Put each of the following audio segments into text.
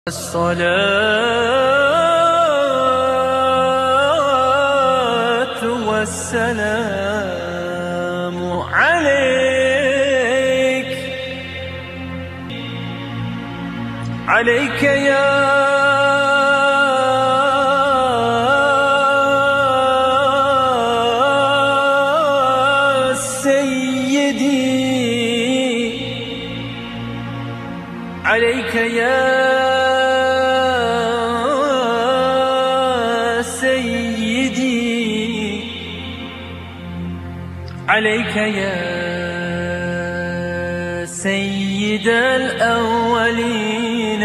الصلاة والسلام عليك يا عليك يا سيدي عليك يا سيد الأولين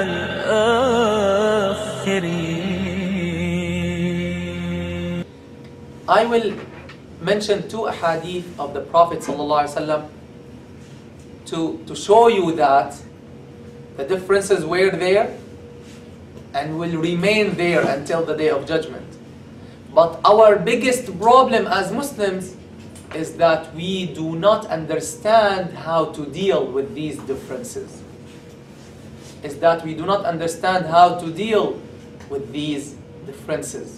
والآخرين. I will mention two ahadith of the Prophet ﷺ to show you that the differences were there and will remain there until the Day of Judgment. But our biggest problem as Muslims is that we do not understand how to deal with these differences. Is that we do not understand how to deal with these differences.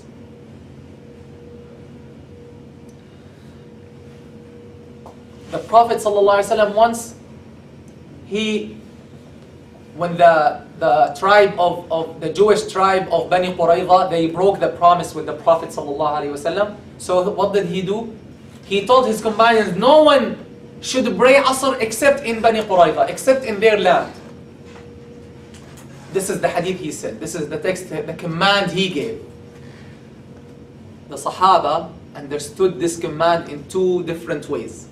The Prophet ﷺ once, when the tribe of the Jewish tribe of Bani Qurayza, they broke the promise with the Prophet ﷺ. So what did he do? He told his companions, no one should pray Asr except in Bani Qurayza, except in their land. This is the hadith he said. This is the text, the command he gave. The Sahaba understood this command in two different ways.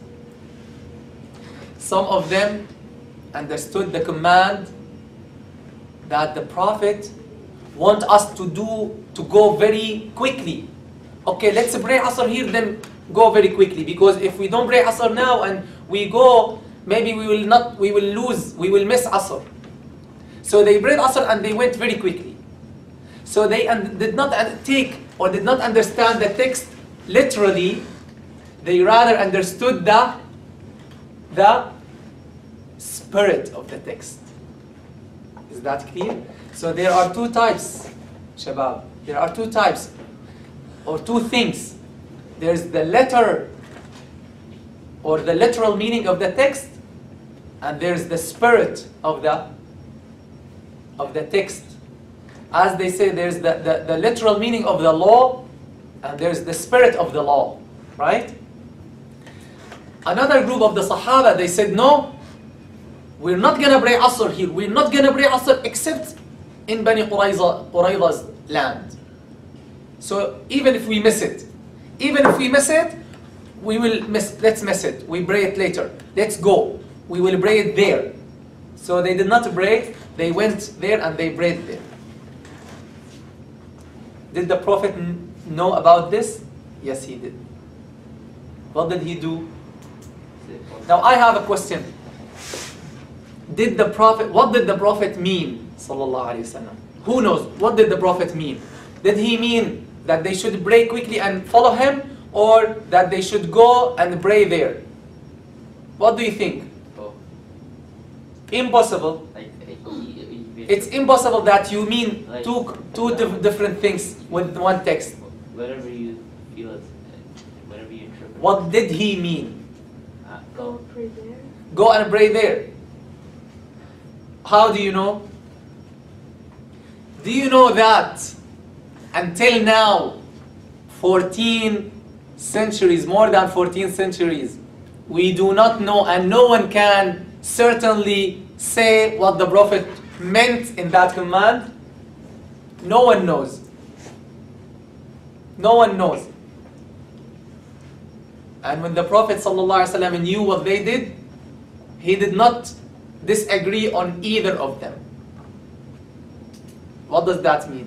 Some of them understood the command that the Prophet wants us to go very quickly. Okay, let's pray Asr here, then go very quickly, because if we don't pray Asr now and we go, maybe we will miss Asr. So they prayed Asr and they went very quickly. So they did not take or did not understand the text literally. They rather understood the spirit of the text. Is that clear? So there are two types, Shabab. There are two types, or two things. There's the letter, or the literal meaning of the text, and there's the spirit of the text. As they say, there's the literal meaning of the law, and there's the spirit of the law, right? Another group of the Sahaba, they said, no, we're not going to pray Asr here. We're not going to pray Asr except in Bani Qurayza's land. So even if we miss it, let's miss it. We pray it later. Let's go. We will pray it there. So they did not pray. They went there and they prayed there. Did the Prophet know about this? Yes, he did. What did he do? Now I have a question. What did the Prophet mean? Sallallahu Alaihi Wasallam. Who knows? What did the Prophet mean? Did he mean that they should pray quickly and follow him, or that they should go and pray there? What do you think? Impossible. It's impossible that you mean two different things with one text. Whatever you feel it, whatever you interpret. What did he mean? Go pray there. Go and pray there. How do you know? Do you know that until now, 14 centuries, more than 14 centuries, we do not know, and no one can certainly say what the Prophet meant in that command? No one knows. No one knows. And when the Prophet ﷺ knew what they did, he did not disagree on either of them. What does that mean?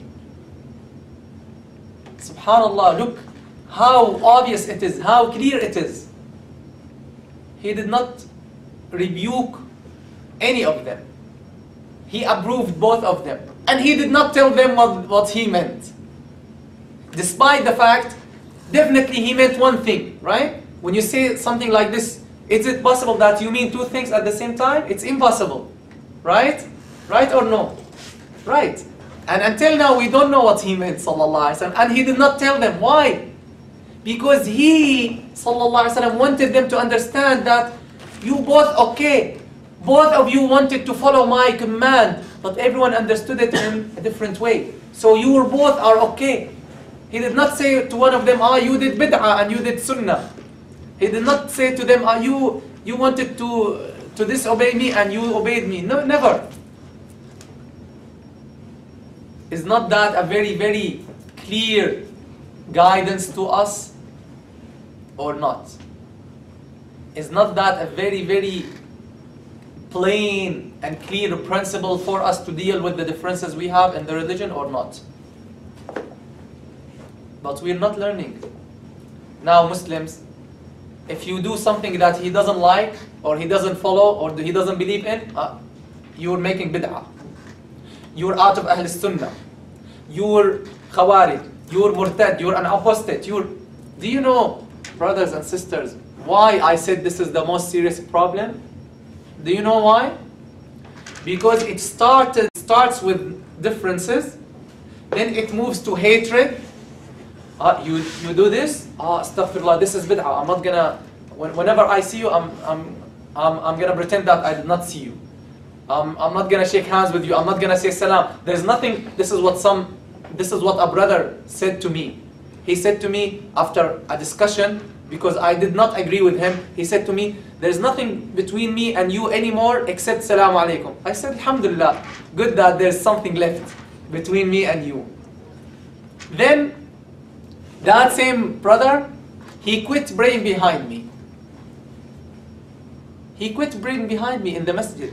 Subhanallah, look how obvious it is, how clear it is. He did not rebuke any of them. He approved both of them. And he did not tell them what he meant. Despite the fact, definitely he meant one thing, right? When you say something like this, is it possible that you mean two things at the same time? It's impossible, right? Right or no? Right. And until now we don't know what he meant, sallallahu alaihi wasallam. And he did not tell them. Why? Because he, sallallahu alaihi wasallam, wanted them to understand that you both okay. Both of you wanted to follow my command, but everyone understood it in a different way. So you were both are okay. He did not say to one of them, you did bid'ah and you did sunnah. He did not say to them, you wanted to disobey me and you obeyed me. No, never. Is not that a very, very clear guidance to us or not? Is not that a very, very plain and clear principle for us to deal with the differences we have in the religion or not? But we're not learning. Now Muslims, if you do something that he doesn't like or he doesn't follow or he doesn't believe in, you're making bid'ah. You're out of Ahl Sunnah. You're Khawarij. You're Murtad. You're an apostate. Do you know, brothers and sisters, why I said this is the most serious problem? Do you know why? Because it starts with differences, then it moves to hatred. You do this? Astaghfirullah, this is bid'ah. I'm not gonna. Whenever I see you, I'm gonna pretend that I did not see you. I'm not gonna shake hands with you. I'm not gonna say salam. There's nothing. This is what a brother said to me. He said to me after a discussion, because I did not agree with him. He said to me, "There's nothing between me and you anymore except salam alaikum." I said, "Alhamdulillah, good that there's something left between me and you." Then that same brother, he quit praying behind me. He quit praying behind me in the masjid.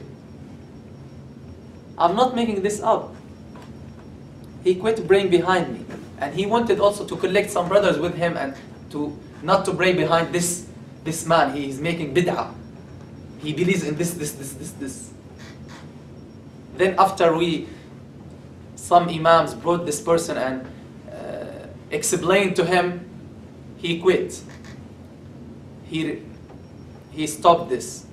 I'm not making this up. He quit praying behind me. And he wanted also to collect some brothers with him and not to pray behind this man. He is making bid'ah. He believes in this. Then after some imams brought this person and explained to him, he quit. He stopped this.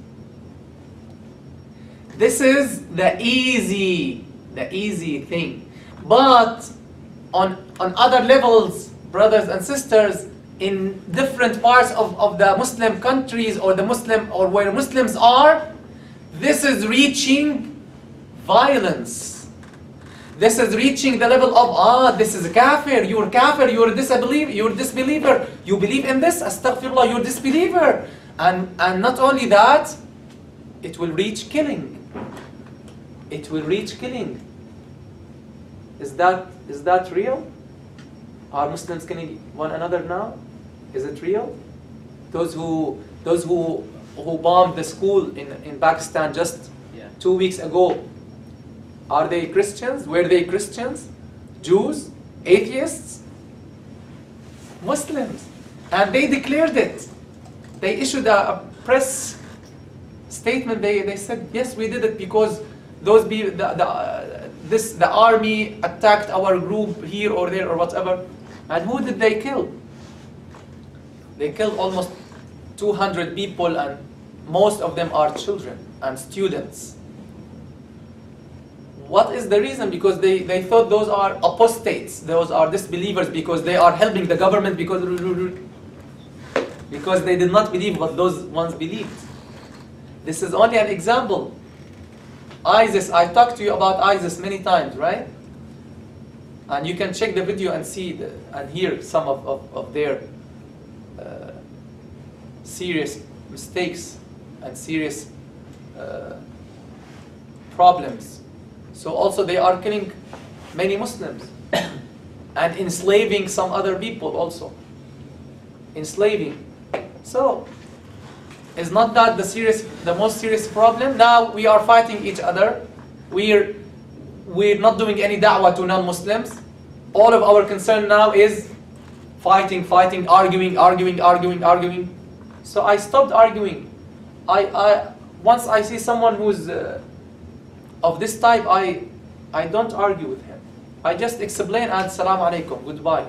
This is the easy thing. But on other levels, brothers and sisters, in different parts of the Muslim countries or where Muslims are, this is reaching violence. This is reaching the level of, this is a kafir, you're a disbeliever, you believe in this, astaghfirullah, you're a disbeliever. And not only that, it will reach killing. It will reach killing. Is that real? Are Muslims killing one another now? Is it real? Those who bombed the school in Pakistan just 2 weeks ago, are they Christians? Were they Christians? Jews? Atheists? Muslims. And they declared it. They issued a press statement. They said, yes, we did it because the army attacked our group here or there or whatever. And who did they kill? They killed almost 200 people, and most of them are children and students. What is the reason? Because they thought those are apostates, those are disbelievers, because they are helping the government, because they did not believe what those ones believed. This is only an example. ISIS, I talked to you about ISIS many times, right? And you can check the video and see and hear some of their serious mistakes and serious problems. So also they are killing many Muslims and enslaving some other people also. Enslaving. So, is not that the most serious problem? Now we are fighting each other. We're not doing any da'wah to non-Muslims. All of our concern now is fighting, arguing. So I stopped arguing. Once I see someone who's of this type, I don't argue with him. I just explain and salam alaikum, goodbye.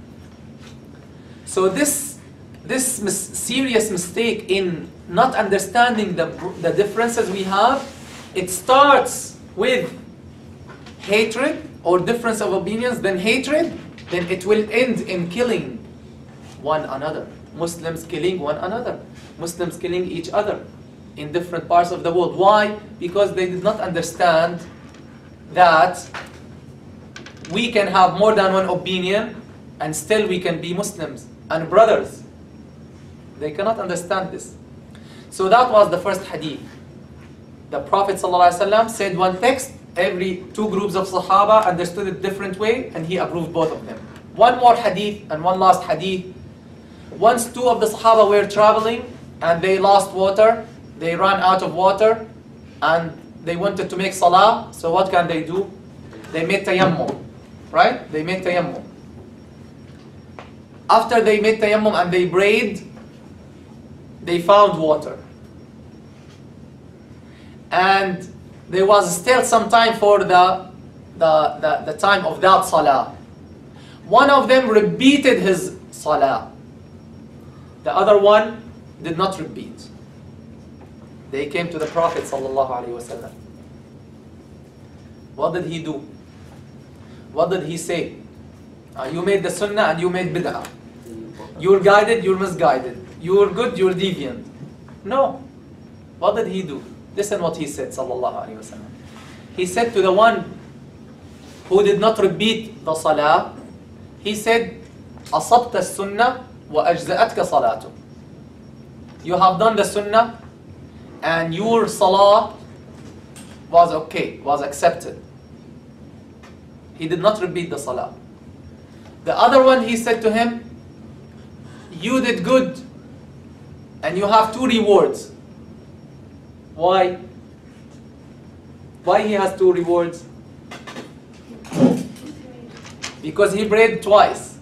So this serious mistake in not understanding the differences we have, it starts with hatred or difference of opinions, then hatred, then it will end in killing one another. Muslims killing one another. Muslims killing each other in different parts of the world. Why? Because they did not understand that we can have more than one opinion and still we can be Muslims and brothers. They cannot understand this. So that was the first hadith. The Prophet ﷺ said one text, every two groups of Sahaba understood it different way, and he approved both of them. One more hadith and one last hadith. Once two of the Sahaba were traveling and they lost water, they ran out of water and they wanted to make salah, so what can they do? They made tayammum, right? They made tayammum. After they made tayammum and they prayed, they found water. And there was still some time for the time of that salah. One of them repeated his salah. The other one did not repeat. They came to the Prophet ﷺ. What did he do? What did he say? You made the sunnah and you made bid'ah. You're guided, you're misguided. You're good, you're deviant. No. What did he do? Listen what he said ﷺ. He said to the one who did not repeat the salah, he said, أصبت السنة وأجزأتك صلاته. You have done the sunnah and your salah was okay, was accepted. He did not repeat the salah. The other one, he said to him, you did good and you have two rewards. Why? Why he has two rewards? Because he prayed twice.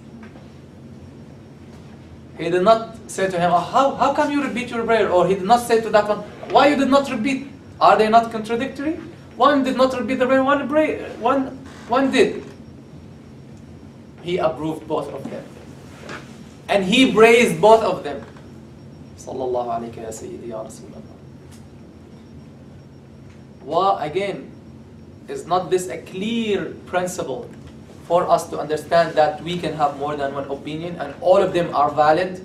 He did not say to him, how come you repeat your prayer? Or he did not say to that one, why you did not repeat? Are they not contradictory? One did not repeat the prayer, one did. He approved both of them. And he praised both of them. Sallallahu alayka ya Sayyidi ya Rasulullah. Well, again, is not this a clear principle for us to understand that we can have more than one opinion and all of them are valid?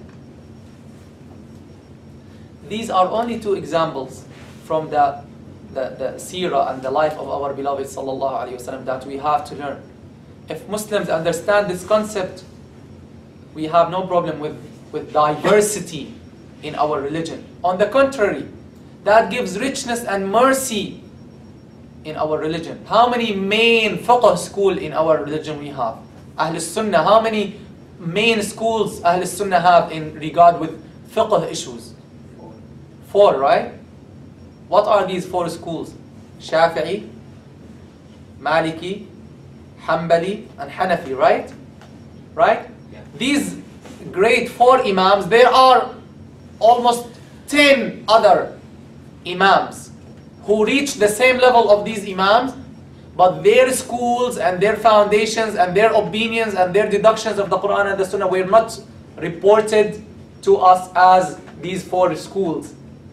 These are only two examples from the seerah and the life of our beloved sallallahu alaihi wasallam that we have to learn. If Muslims understand this concept, we have no problem with diversity in our religion. On the contrary, that gives richness and mercy in our religion. How many main fiqh school in our religion we have? Ahl Sunnah, how many main schools Ahl Sunnah have in regard with fiqh issues? Four, right? What are these four schools? Shafi'i, Maliki, Hanbali, and Hanafi, right? Right? Yeah. These great four imams, there are almost 10 other imams who reached the same level of these imams, but their schools and their foundations and their opinions and their deductions of the Quran and the Sunnah were not reported to us as these four schools.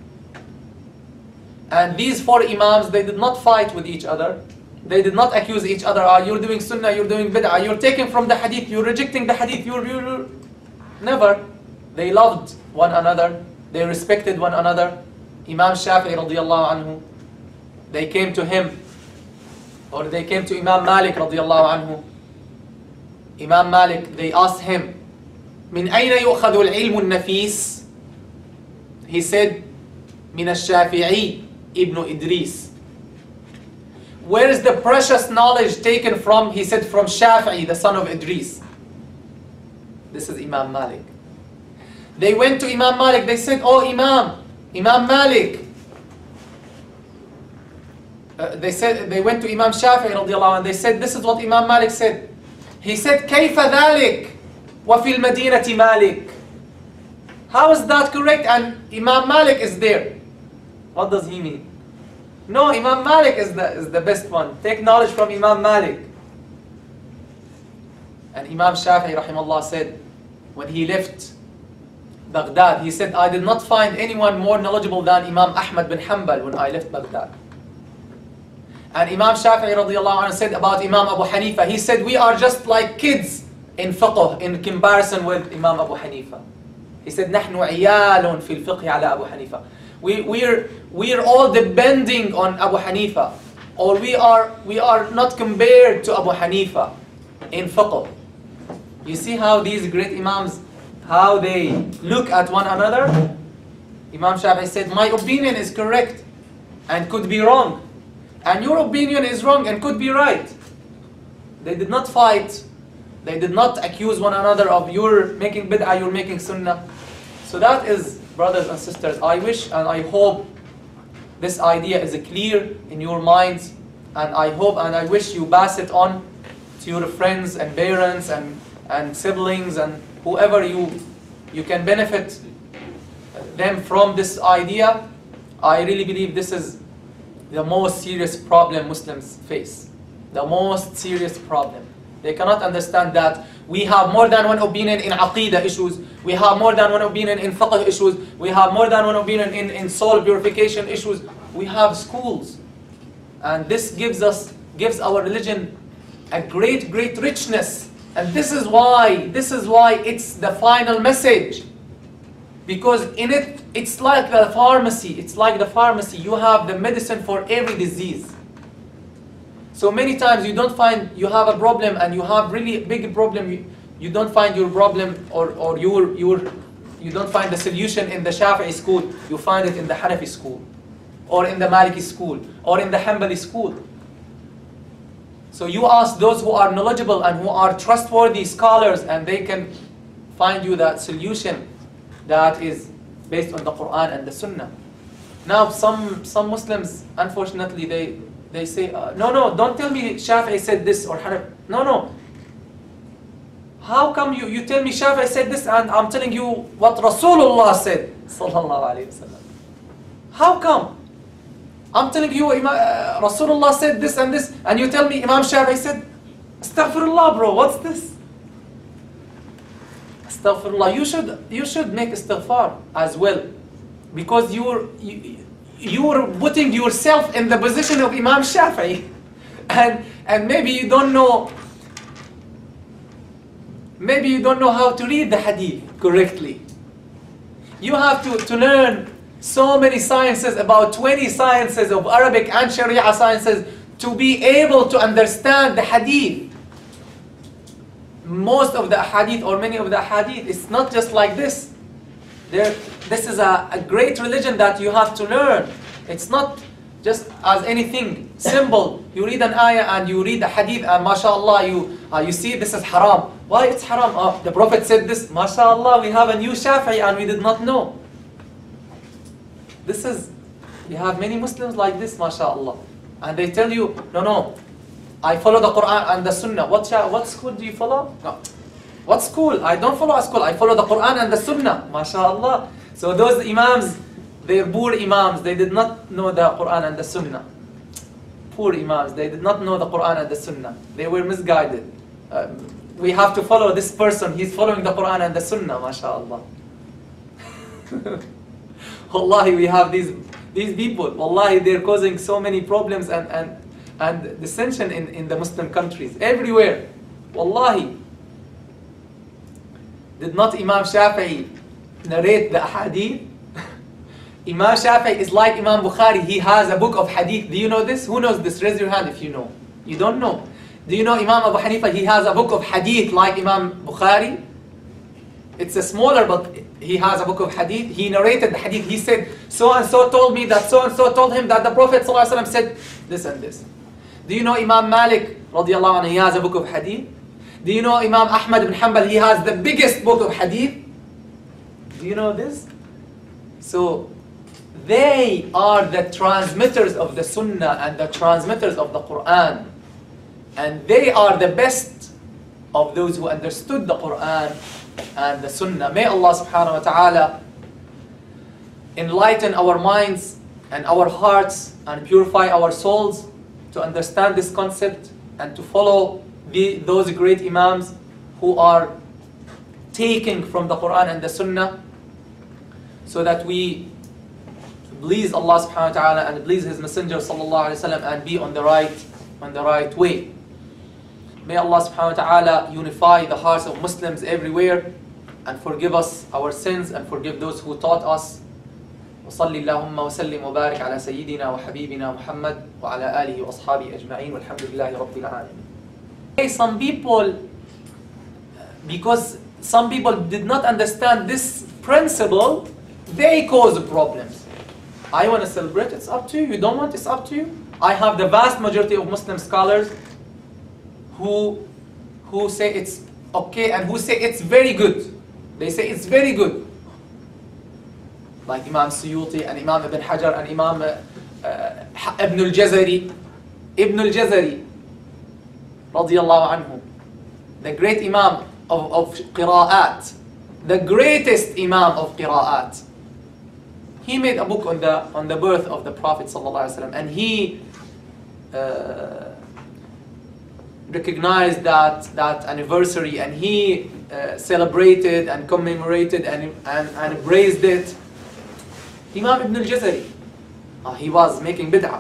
And these four imams, they did not fight with each other. They did not accuse each other, you're doing sunnah, you're doing bid'ah, you're taking from the hadith, you're rejecting the hadith, you're... Never. They loved one another. They respected one another. Imam Shafi'i radiallahu anhu, they came to him, or they came to Imam Malik radiallahu anhu. Imam Malik, they asked him, من أين يؤخذ العلم النفيس? He said, من الشافعي ابن إدريس. Where is the precious knowledge taken from? He said, from Shafi'i, the son of Idris. This is Imam Malik. They went to Imam Malik, they said, oh Imam Malik. They went to Imam Shafi'i radiallahu anhu, they said, this is what Imam Malik said. He said, كيف ذلك وفي المدينة مالك? How is that correct? And Imam Malik is there. What does he mean? No, Imam Malik is the best one. Take knowledge from Imam Malik. And Imam Shafi'i rahimahullah said, when he left Baghdad, he said, I did not find anyone more knowledgeable than Imam Ahmad bin Hanbal when I left Baghdad. And Imam Shafi'i radiallahu anhu said about Imam Abu Hanifa, he said, we are just like kids in fiqh in comparison with Imam Abu Hanifa. He said, نحن عيال في الفقه على أبو حنيفة. We're all depending on Abu Hanifa, or we are not compared to Abu Hanifa in fiqh. You see how these great Imams, how they look at one another? Imam Shafi'i said, my opinion is correct and could be wrong, and your opinion is wrong and could be right. They did not fight. They did not accuse one another of you're making bid'ah, you're making sunnah. So that is, brothers and sisters, I wish and I hope this idea is clear in your minds, and I hope and I wish you pass it on to your friends and parents and siblings and whoever you can benefit them from this idea. I really believe this is the most serious problem Muslims face. The most serious problem. They cannot understand that we have more than one opinion in aqidah issues. We have more than one opinion in fiqh issues. We have more than one opinion in soul purification issues. We have schools. And this gives our religion a great richness. And this is why it's the final message. Because in it, it's like the pharmacy. It's like the pharmacy. You have the medicine for every disease. So many times you don't find you have a problem and you have really big problem. You don't find your problem or you don't find the solution in the Shafi'i school. You find it in the Hanafi school, or in the Maliki school, or in the Hanbali school. So you ask those who are knowledgeable and who are trustworthy scholars, and they can find you that solution that is based on the Quran and the Sunnah. Now some Muslims, unfortunately, they say, no, don't tell me Shafi'i said this or Hanafi. No. How come you tell me Shafi'i said this and I'm telling you what Rasulullah said? Sallallahu Alaihi Wasallam. How come? I'm telling you Rasulullah said this and you tell me Imam Shafi'i said, Astaghfirullah, bro, what's this? Astaghfirullah. You should make istighfar as well, because you're putting yourself in the position of Imam Shafi'i, and maybe you don't know how to read the hadith correctly. You have to learn so many sciences, about 20 sciences of Arabic and Sharia sciences, to be able to understand the hadith. Most of the hadith, or many of the hadith, it's not just like this. This is a great religion that you have to learn. It's not just as anything simple. You read an ayah and you read a hadith and mashallah you see this is haram. Why it's haram? Oh, the Prophet said this. Mashallah, we have a new Shafi'i and we did not know. You have many Muslims like this, mashallah. And they tell you, no, I follow the Quran and the Sunnah. What school do you follow? No. What school? I don't follow a school. I follow the Quran and the Sunnah. MashaAllah. So those Imams, they're poor Imams. They did not know the Quran and the Sunnah. Poor Imams. They did not know the Quran and the Sunnah. They were misguided. We have to follow this person. He's following the Quran and the Sunnah. MashaAllah. Wallahi, we have these people. Wallahi, they're causing so many problems and dissension in the Muslim countries. Everywhere. Wallahi. Did not Imam Shafi'i narrate the hadith? Imam Shafi'i is like Imam Bukhari. He has a book of hadith. Do you know this? Who knows this? Raise your hand if you know. You don't know. Do you know Imam Abu Hanifa? He has a book of hadith like Imam Bukhari. It's a smaller, but he has a book of hadith. He narrated the hadith. He said, so and so told me that so and so told him that the Prophet ﷺ said this and this. Do you know Imam Malik radiallahu anhu? He has a book of hadith. Do you know Imam Ahmad ibn Hanbal? He has the biggest book of hadith. Do you know this? So they are the transmitters of the Sunnah and the transmitters of the Quran. And they are the best of those who understood the Quran and the Sunnah. May Allah subhanahu wa ta'ala enlighten our minds and our hearts and purify our souls to understand this concept and to follow those great Imams who are taking from the Quran and the Sunnah, so that we please Allah subhanahu wa ta'ala and please His Messenger sallallahu alayhi wa sallam and be on the right way. May Allah subhanahu wa ta'ala unify the hearts of Muslims everywhere and forgive us our sins and forgive those who taught us. وصلي اللهم وسلم وبارك على سيدنا وحبيبنا محمد وعلى آله وأصحابه أجمعين والحمد لله رب العالمين. Some people, because some people did not understand this principle, they cause problems. I want to celebrate, it's up to you. You don't want, it's up to you. I have the vast majority of Muslim scholars who say it's okay and who say it's very good. They say it's very good. Like Imam Suyuti and Imam Ibn Hajar and Imam Ibn al-Jazari. Ibn al-Jazari, radiyallahu anhu, the great Imam of Qira'at, the greatest Imam of Qira'at. He made a book on the birth of the Prophet sallallahu alaihi wasallam, and he recognized that anniversary, and he celebrated and commemorated and praised it. Imam Ibn al-Jazari, he was making bid'ah.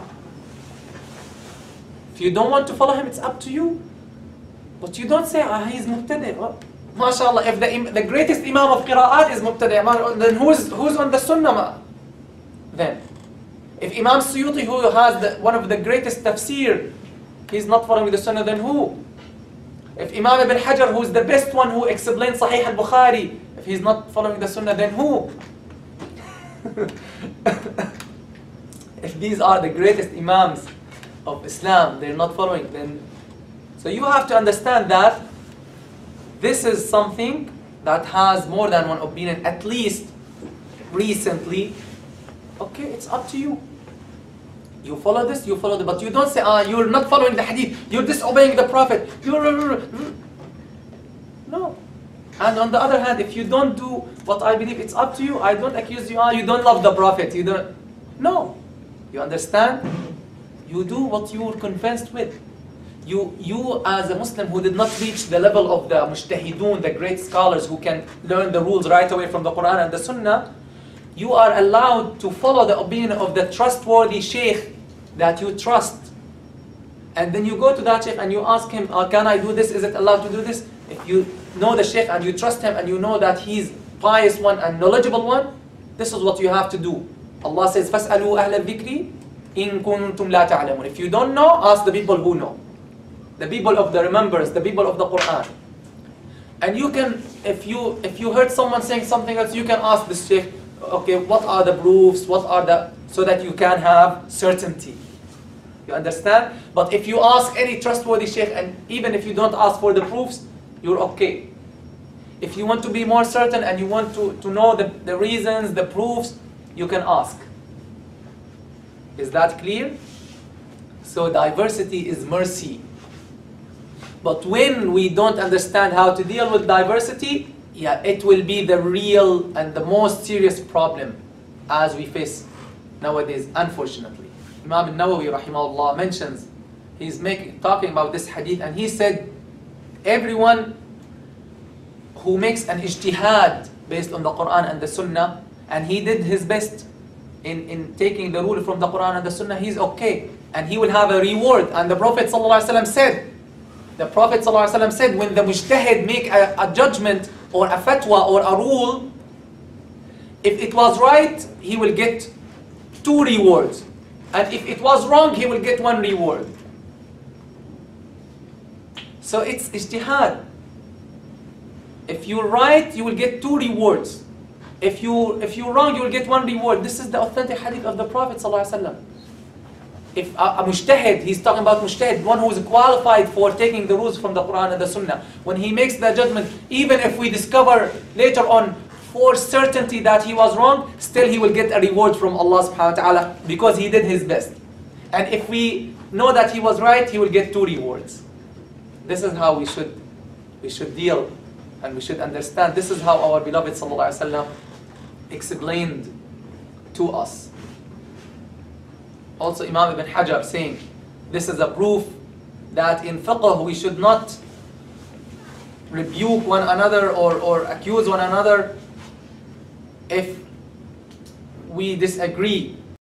If you don't want to follow him, it's up to you. But you don't say, he's mubtadi'. MashaAllah, if the greatest Imam of Qira'at is mubtadi', then who's on the Sunnah? Then, if Imam Suyuti, who has one of the greatest tafsir, he's not following the Sunnah, then who? If Imam Ibn Hajar, who's the best one who explains Sahih al-Bukhari, if he's not following the Sunnah, then who? If these are the greatest Imams of Islam, they're not following, then... So you have to understand that this is something that has more than one opinion, at least recently. Okay, it's up to you. You follow this, you follow that, but you don't say, you're not following the hadith, you're disobeying the Prophet. No. And on the other hand, if you don't do what I believe, it's up to you. I don't accuse you, you don't love the Prophet. You don't. No. You understand? You do what you are convinced with. You as a Muslim who did not reach the level of the mujtahidun, the great scholars who can learn the rules right away from the Quran and the Sunnah, you are allowed to follow the opinion of the trustworthy sheikh that you trust. And then you go to that sheikh and you ask him, can I do this? Is it allowed to do this? If you know the sheikh and you trust him and you know that he's pious one and knowledgeable one, this is what you have to do. Allah says, فَاسْأَلُوا أَهْلَ الذِّكْرِ إِن كُنْتُمْ لَا تَعْلَمُونَ. If you don't know, ask the people who know. The people of the remembrance, the people of the Quran. And you can, if you heard someone saying something else, you can ask the sheikh, okay, what are the proofs, so that you can have certainty. You understand? But if you ask any trustworthy sheikh, and even if you don't ask for the proofs, you're okay. If you want to be more certain and you want to know the reasons, the proofs, you can ask. Is that clear? So diversity is mercy. But when we don't understand how to deal with diversity, it will be the real and the most serious problem as we face nowadays, unfortunately. Imam al-Nawawi rahimahullah mentions, he's talking about this hadith, and he said, everyone who makes an ijtihad based on the Quran and the Sunnah, and he did his best in taking the rule from the Quran and the Sunnah, he's okay. And he will have a reward. And the Prophet ﷺ said, when the mujtahid make a judgment or a fatwa or a rule, if it was right, he will get 2 rewards. And if it was wrong, he will get 1 reward. So it's ijtihad. If you're right, you will get 2 rewards. If you're wrong, you will get 1 reward. This is the authentic hadith of the Prophet ﷺ. If a mujtahid, he's talking about mujtahid, one who is qualified for taking the rules from the Quran and the Sunnah, when he makes the judgment, even if we discover later on for certainty that he was wrong, still he will get a reward from Allah subhanahu wa ta'ala because he did his best. And if we know that he was right, he will get 2 rewards. This is how we should deal, and we should understand. This is how our beloved sallallahu alaihi wasallam explained to us. Also Imam Ibn Hajar saying, this is a proof that in fiqh we should not rebuke one another or accuse one another if we disagree